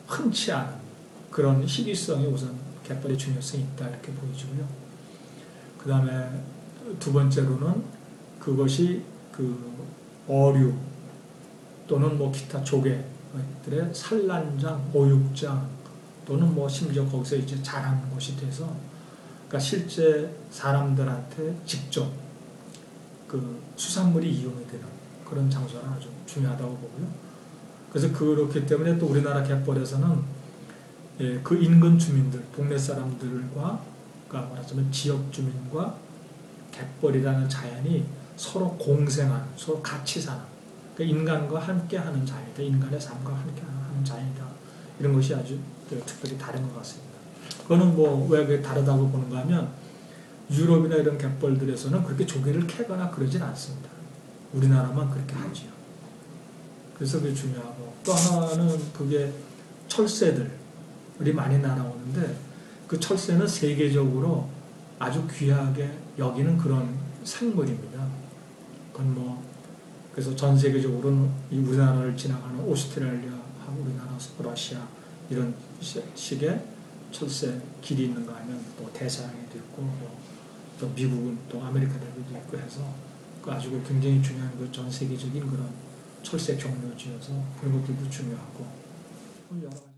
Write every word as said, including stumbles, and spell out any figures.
흔치 않은 그런 희귀성이 우선 갯벌의 중요성이 있다 이렇게 보여지고요. 그 다음에 두 번째로는 그것이 그 어류 또는 뭐 기타 조개들의 산란장, 오육장 또는 뭐 심지어 거기서 이제 자라는 곳이 돼서 그러니까 실제 사람들한테 직접 그 수산물이 이용이 되는 그런 장소는 아주 중요하다고 보고요. 그래서 그렇기 때문에 또 우리나라 갯벌에서는 예, 그 인근 주민들, 동네 사람들과 그러니까 말하자면 지역 주민과 갯벌이라는 자연이 서로 공생하는, 서로 같이 사는 그러니까 인간과 함께하는 자연이다. 인간의 삶과 함께하는 자연이다. 이런 것이 아주 특별히 다른 것 같습니다. 그거는 뭐 왜 그게 다르다고 보는가 하면 유럽이나 이런 갯벌들에서는 그렇게 조개를 캐거나 그러진 않습니다. 우리나라만 그렇게 하지요. 그래서 그게 중요하고 또 하나는 그게 철새들이 많이 날아오는데 그 철새는 세계적으로 아주 귀하게 여기는 그런 생물입니다. 그건 뭐 그래서 전 세계적으로는 이 우리나라를 지나가는 오스트레일리아하고 우리나라, 러시아 이런 식의 철새 길이 있는 거 아니면 또 대서양에도 있고 뭐 또 미국은 또 아메리카 대륙도 있고 해서 그 아주 굉장히 중요한 그 전 세계적인 그런 철새 경로지여서 그런 것들도 중요하고